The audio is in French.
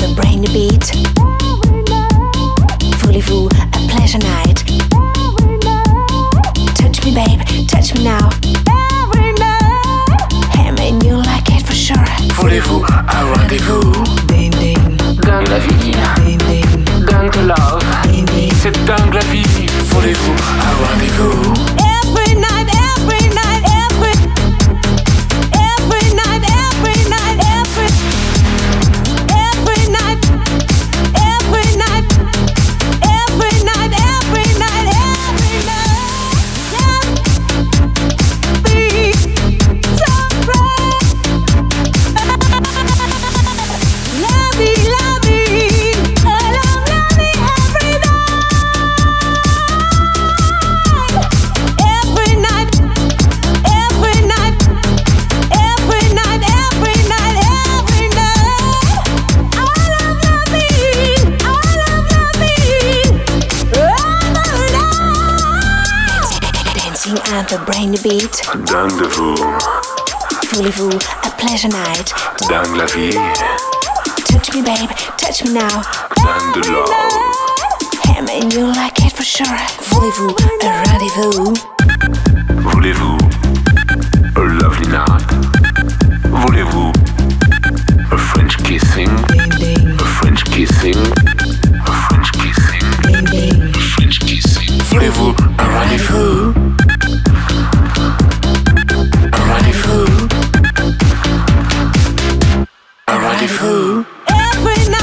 the brainy beat. Voulez-vous a pleasure night? Touch me babe, touch me now. Hey man, you like it for sure. Voulez-vous un rendez-vous? Ding ding, Dingue la vie, ding ding, dingue love, ding ding. c'est dingue la vie. Voulez-vous un rendez-vous? Every night, every night, every night, every night, every night, every night, every night, every night, every night. Be so bright. Love me, love me, love me every night. Every night, every night, every night, every night, every night. I love me, every night. Dancing at the brainy beat. Dingue de vous, Voulez-vous a pleasure night? dingue la vie, Touch me babe, touch me now. dingue de love. Hey man, you like it for sure. Voulez-vous a rendez-vous? Voulez-vous a lovely night? Voulez-vous a French kissing? Ding ding, A French kissing? A French kissing? ding ding. A French kissing? Voulez-vous un rendez-vous? Un rendez-vous? Un rendez-vous? Every night.